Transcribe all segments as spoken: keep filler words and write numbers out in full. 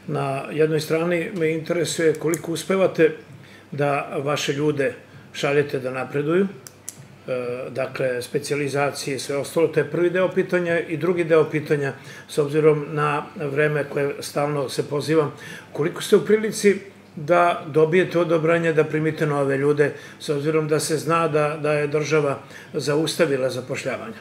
Na jednoj strani me interesuje koliko uspevate da vaše ljude šaljete da napreduju, dakle, specijalizacije i sve ostalo, to je prvi deo pitanja i drugi deo pitanja, s obzirom na vreme koje stalno se pozivam, koliko ste u prilici da dobijete odobranje da primite nove ljude, s obzirom da se zna da je država zaustavila zapošljavanje?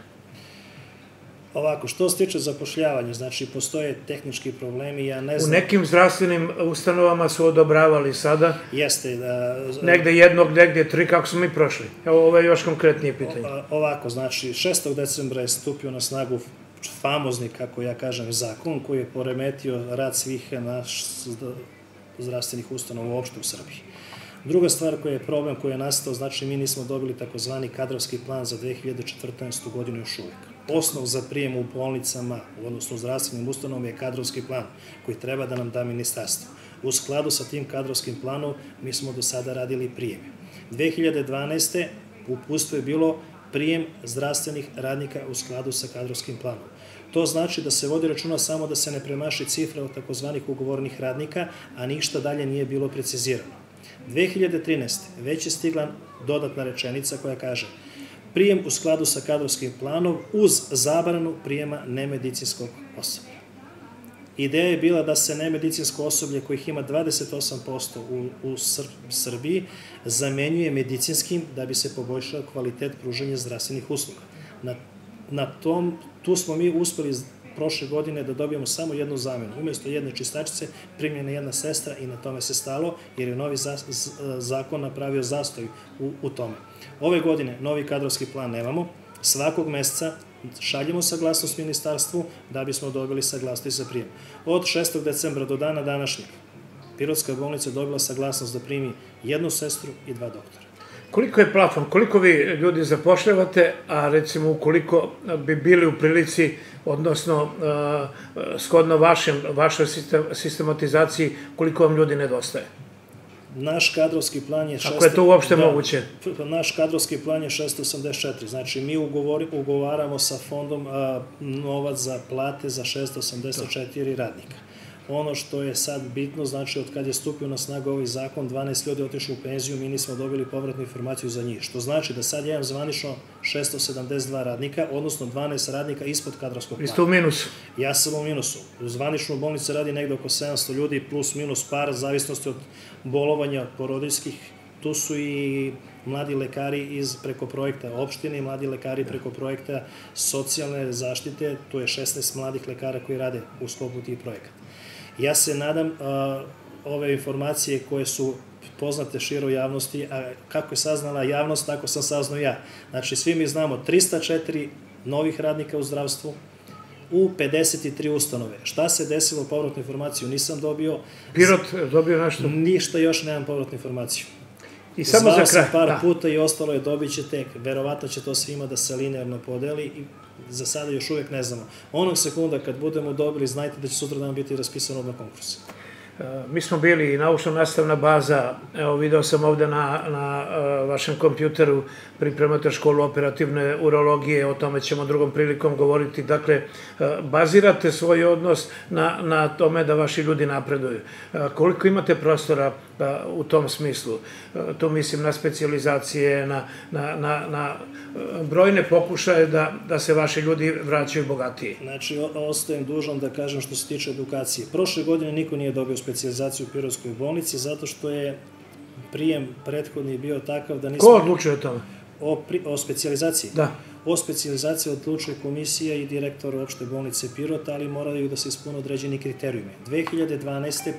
Ovako, što se tiče zapošljavanja, znači postoje tehnički problemi, ja ne znam... U nekim zdravstvenim ustanovama su odobravali sada. Jeste. Negde jednog, negde tri, kako smo mi prošli? Evo, ovo je još konkretnije pitanje. Ovako, znači, šestog decembra je stupio na snagu famozni, kako ja kažem, zakon koji je poremetio rad svih naših zdravstvenih ustanova uopšte u Srbiji. Druga stvar koja je problem koji je nastao, znači mi nismo dobili takozvani kadrovski plan za dve hiljade četrnaestu. godinu još uvek. Osnov za prijem u bolnicama, odnosno u zdravstvenim ustanovama, je kadrovski plan koji treba da nam da ministarstvo. U skladu sa tim kadrovskim planom mi smo do sada radili prijeme. dve hiljade dvanaeste. uputstvo je bilo prijem zdravstvenih radnika u skladu sa kadrovskim planom. To znači da se vodi računa samo da se ne premaši cifra od takozvanih ugovornih radnika, a ništa dalje nije bilo precizirano. dve hiljade trinaeste. već je stigla dodatna rečenica koja kaže prijem u skladu sa kadrovskim planom uz zabranu prijema nemedicinskog osoblja. Ideja je bila da se nemedicinsko osoblje, kojih ima dvadeset osam posto u Srbiji, zamenjuje medicinskim da bi se poboljšao kvalitet pružanja zdravstvenih usluga. Na tom, tu smo mi uspeli prošle godine da dobijemo samo jednu zamenu. Umesto jedne čistačice primljena jedna sestra i na tome se stalo, jer je novi zakon napravio zastoj u tome. Ove godine novi kadrovski plan nemamo. Svakog meseca šaljemo saglasnost ministarstvu da bismo dobili saglasnost za prijem. Od šestog decembra do dana današnjeg Pirotska bolnica je dobila saglasnost da primi jednu sestru i dva doktora. Koliko je plafon, koliko vi ljudi zapošljavate, a recimo ukoliko bi bili u prilici, odnosno shodno vašoj sistematizaciji, koliko vam ljudi nedostaje? Naš kadrovski plan je... Ako je to uopšte moguće? Naš kadrovski plan je šesto osamdeset četiri. Znači, mi ugovaramo sa fondom novac za plate za šesto osamdeset četiri radnika. Ono što je sad bitno, znači, od kad je stupio na snagu ovaj zakon, dvanaest ljudi otišlo u penziju, mi nismo dobili povratnu informaciju za njih. Što znači da sad imam zvanično šesto sedamdeset dva radnika, odnosno dvanaest radnika ispod kadrovskog plana. Vi ste u minusu? Ja sam u minusu. U zvaničnu bolnicu radi negde oko sedamsto ljudi, plus minus par, zavisnosti od bolovanja porodiljskih. Tu su i mladi lekari iz preko projekta opštine i mladi lekari preko projekta socijalne zaštite. Tu je šesnaest mladih lekara koji rade u sklopu tih projekata. Ja se nadam, ove informacije koje su poznate široj javnosti, a kako je saznala javnost, tako sam saznao ja. Znači, svi mi znamo trista četiri novih radnika u zdravstvu u pedeset tri ustanove. Šta se desilo, povratnu informaciju nisam dobio. Pirot dobio nešto? Ništa, još nemam povratnu informaciju. I samo za kraj. Zvao sam par puta i ostalo je, dobit će tek. Verovatno će to svima da se linearno podeli i za sada još uvek ne znamo. Onog sekunda kad budemo dobili, znajte da će sutra dan biti raspisan odmah konkurs. Mi smo bili i naučno-nastavna baza, evo video sam ovde na vašem kompjuteru, pripremate školu operativne urologije, o tome ćemo drugom prilikom govoriti. Dakle, bazirate svoj odnos na tome da vaši ljudi napreduju. Koliko imate prostora u tom smislu? Tu mislim na specijalizacije, na brojne pokušaje da se vaši ljudi vraćaju bogatiji. Znači, ostajem dužan da kažem što se tiče edukacije. Prošle godine niko nije dobio specijalizaciju u Pirotskoj bolnici zato što je prijem prethodni bio takav da nismo... Ko odlučuje o tome? O specijalizaciji? Da. O specijalizaciji odlučuje komisija i direktor opšte bolnice Pirot, ali moraju da se ispune određeni kriterijumi. dve hiljade dvanaeste.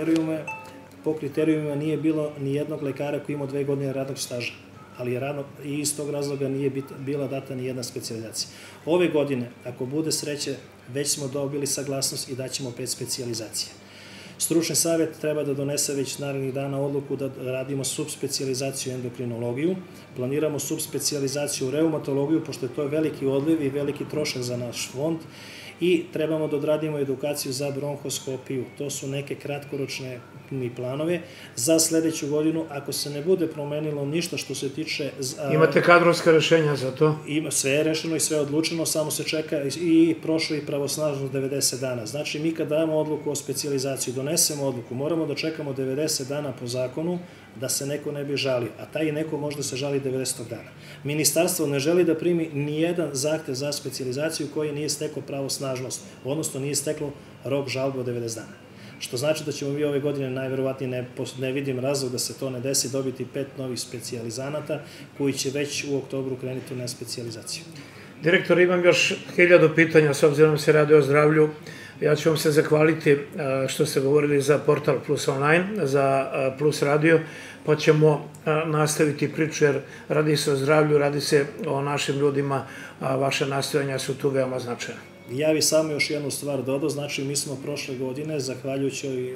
po kriterijumima nije bilo ni jednog lekara koji imao dve godine radnog staža, ali i iz tog razloga nije bila data ni jedna specijalizacija. Ove godine, ako bude sreće, već smo dobili saglasnost i daćemo pet specijalizacija. Stručni savjet treba da donese već narednih dana odluku da radimo subspecijalizaciju endokrinologiju, planiramo subspecijalizaciju reumatologiju, pošto je to veliki odliv i veliki trošak za naš fond, i trebamo da odradimo edukaciju za bronhoskopiju. To su neke kratkoročne planove za sledeću godinu. Ako se ne bude promenilo ništa što se tiče... Imate kadrovska rešenja za to? Ima, sve je rešeno i sve je odlučeno, samo se čeka i prošlo i pravosnažno devedeset dana. Znači, mi kad damo odluku o specijalizaciji, donesemo odluku, moramo da čekamo devedeset dana po zakonu da se neko ne bi žalio, a taj neko može da se žali devedesetog dana. Ministarstvo ne želi da primi nijedan zahtev za specijalizaciju koji nije steklo pravosnažnost, odnosno nije steklo rok žalbe od devedeset dana. Što znači da ćemo mi ove godine najverovatnije, ne vidim razlog da se to ne desi, dobiti pet novih specijalizanata koji će već u oktobru krenuti na specijalizaciju. Direktor, imam još hiljadu pitanja, s obzirom se radi o zdravlju. Ja ću vam se zahvaliti što ste govorili za portal Plus Online, za Plus Radio, pa ćemo nastaviti priču jer radi se o zdravlju, radi se o našim ljudima, a vaše nastojanja su tu veoma značajne. Ja bih samo još jednu stvar dodao, znači mi smo prošle godine, zahvaljujući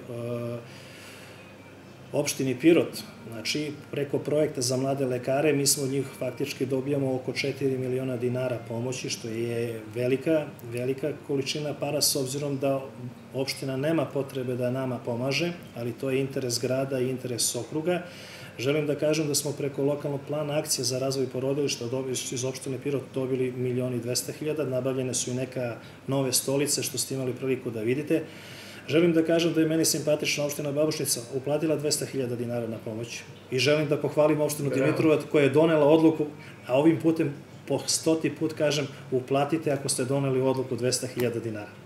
opštini Pirot, znači preko projekta za mlade lekare, mi smo od njih faktički dobijamo oko četiri miliona dinara pomoći, što je velika, velika količina para, s obzirom da opština nema potrebe da nama pomaže, ali to je interes grada i interes okruga. Želim da kažem da smo preko lokalnog plana akcije za razvoj porodilišta iz opštine Pirot dobili milion i dvesta hiljada, nabavljene su i neka nove stolice što ste imali priliku da vidite. Želim da kažem da je meni simpatična opština Babušnica uplatila dvesta hiljada dinara na pomoć i želim da pohvalim opštinu Dimitrovac koja je donela odluku, a ovim putem po stoti put kažem uplatite ako ste doneli odluku dvesta hiljada dinara.